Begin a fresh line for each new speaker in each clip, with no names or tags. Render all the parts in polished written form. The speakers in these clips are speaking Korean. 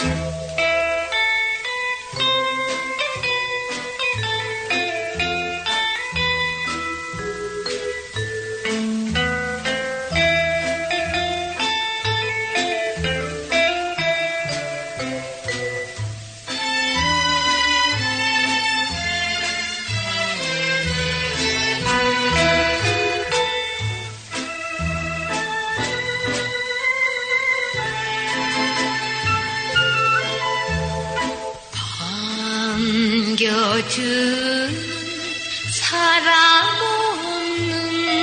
반겨주는 사람 없는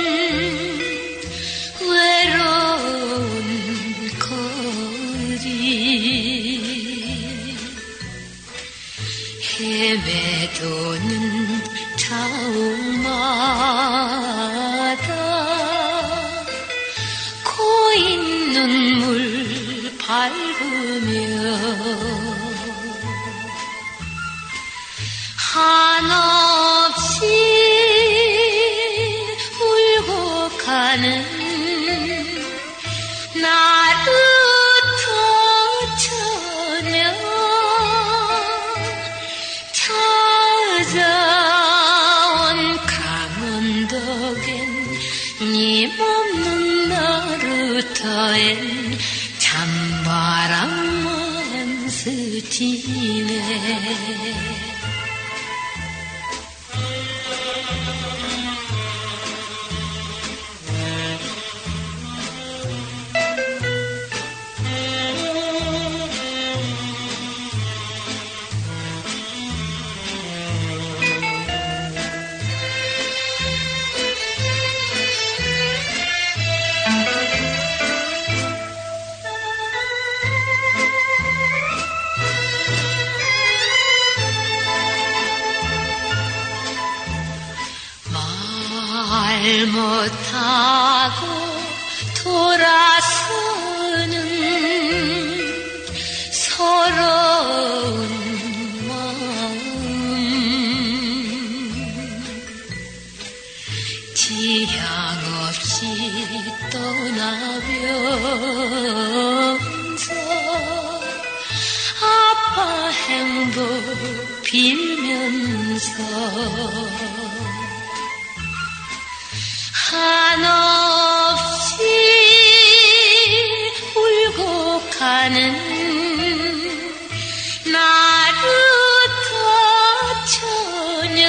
외로운 거리 헤매도는 자옥마다 고인 눈물 밟으며 한없이 울고 가는 나룻터처녀 찾아온 강원도겐 님없는 나룻터엔 찬바람만 스치네. 말 못하고 돌아서는 서러운 마음 지향 없이 떠나면서 아빠 행복 빌면서 한없이 울고 가는 나룻터처녀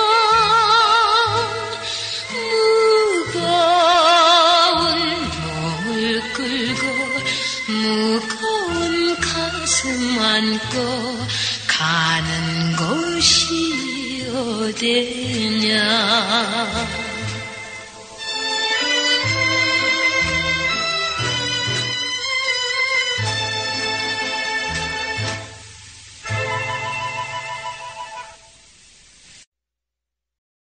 무거운 몸을 끌고 무거운 가슴 안고 가는 곳이 어디냐.